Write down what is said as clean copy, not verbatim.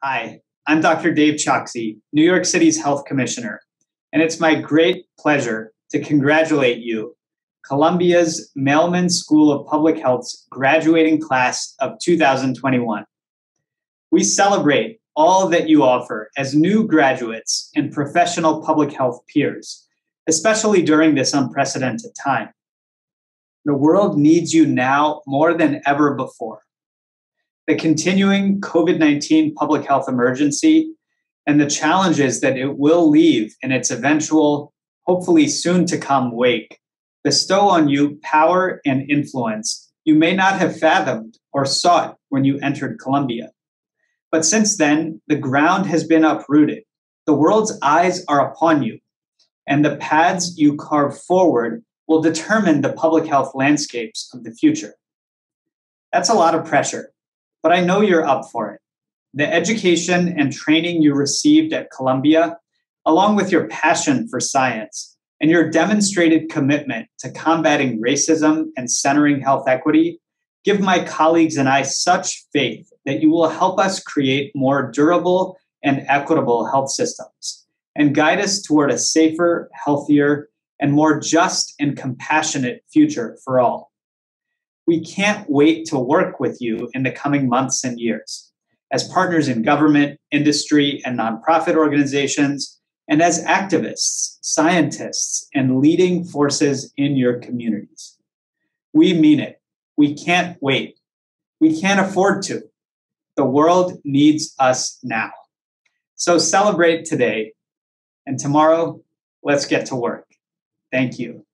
Hi, I'm Dr. Dave Chokshi, New York City's Health Commissioner, and it's my great pleasure to congratulate you, Columbia's Mailman School of Public Health's graduating class of 2021. We celebrate all that you offer as new graduates and professional public health peers, especially during this unprecedented time. The world needs you now more than ever before. The continuing COVID-19 public health emergency and the challenges that it will leave in its eventual, hopefully soon to come wake, bestow on you power and influence you may not have fathomed or sought when you entered Columbia. But since then, the ground has been uprooted. The world's eyes are upon you, and the paths you carve forward will determine the public health landscapes of the future. That's a lot of pressure, but I know you're up for it. The education and training you received at Columbia, along with your passion for science and your demonstrated commitment to combating racism and centering health equity, give my colleagues and I such faith that you will help us create more durable and equitable health systems and guide us toward a safer, healthier, and more just and compassionate future for all. We can't wait to work with you in the coming months and years as partners in government, industry, and nonprofit organizations, and as activists, scientists, and leading forces in your communities. We mean it. We can't wait. We can't afford to. The world needs us now. So celebrate today, and tomorrow, let's get to work. Thank you.